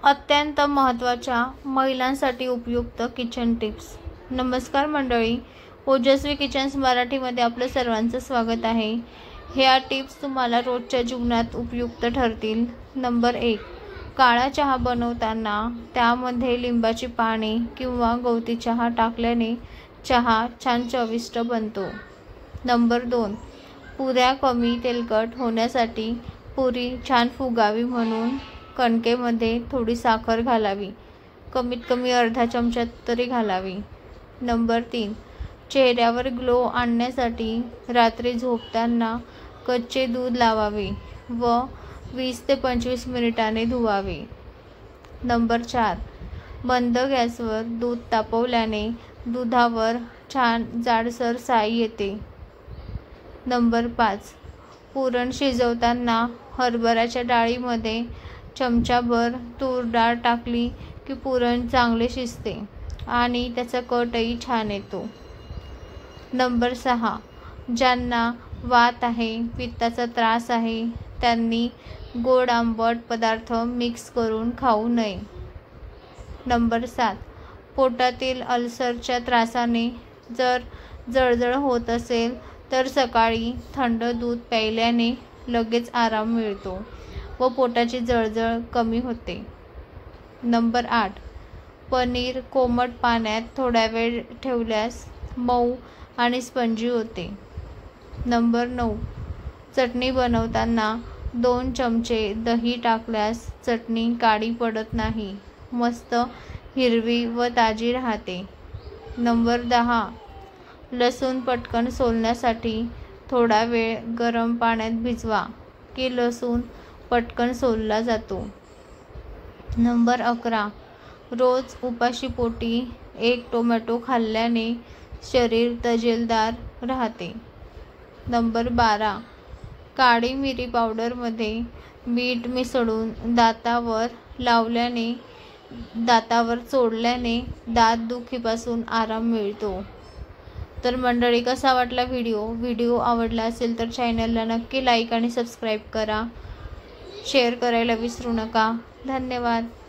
अत्यंत महत्त्वाच्या महिलांसाठी उपयुक्त किचन टिप्स। नमस्कार मंडळी, ओजस्वी किचन्स मराठीमध्ये आपलं सर्वांचं स्वागत आहे। ह्या टिप्स तुम्हाला रोजच्या जीवनात उपयुक्त ठरतील। नंबर 1, काळा चहा बनवताना त्यामध्ये लिंबाची पाने किंवा गवती चहा टाकल्याने चहा छान चविष्ट बनतो। नंबर 2, पुऱ्या कमी तेलकट होण्यासाठी पुरी छान फुगावी म्हणून कणकेमध्ये थोडी साखर घालावी, कमीत कमी अर्धा चमचा तरी घालावी। नंबर 3, चेहऱ्यावर ग्लो आणण्यासाठी रात्री झोपताना कच्चे दूध लावावे व 20 ते 25 मिनिटांनी धुवावे। नंबर 4, मंद गॅसवर दूध तापवल्याने दुधावर छान जाडसर साई येते। नंबर 5, पुरण शिजवताना हरभऱ्याच्या डाळीमध्ये चमचाभर तूर डाळ टाकली की पुरण चांगले शिजते आणि त्याचा कटही छान येतो। नंबर 6, ज्यांना वात आहे, पित्ताचा त्रास आहे त्यांनी गोड आंबट पदार्थ मिक्स करून खाऊ नये। नंबर 7, पोटातील अल्सरच्या त्रासाने जर जळजळ होत असेल तर सकाळी थंड दूध प्यायल्याने लगेच आराम मिळतो व पोटाची जळजळ कमी होते। नंबर 8, पनीर कोमट पाण्यात थोडा वेळ ठेवल्यास मऊ आणि स्पंजी होते। नंबर 9, चटणी बनवताना 2 चमचे दही टाकल्यास चटणी काळी पडत नाही, मस्त हिरवी व ताजी राहते। नंबर 10, लसूण पटकन सोलण्यासाठी थोडा वेळ गरम पाण्यात भिजवा की लसूण पटकन सोलला जातो। नंबर 11, रोज उपाशीपोटी 1 टोमॅटो खाल्ल्याने शरीर तजेलदार राहते। नंबर 12, काळी मिरी पावडरमध्ये मीठ मिसळून दातावर लावल्याने दातावर चोळल्याने दात दुखीपासून आराम मिळतो। तर मंडळी, कसा वाटला व्हिडिओ आवडला असेल तर चॅनलला नक्की लाईक आणि सबस्क्राईब करा, शेअर करायला विसरू नका। धन्यवाद।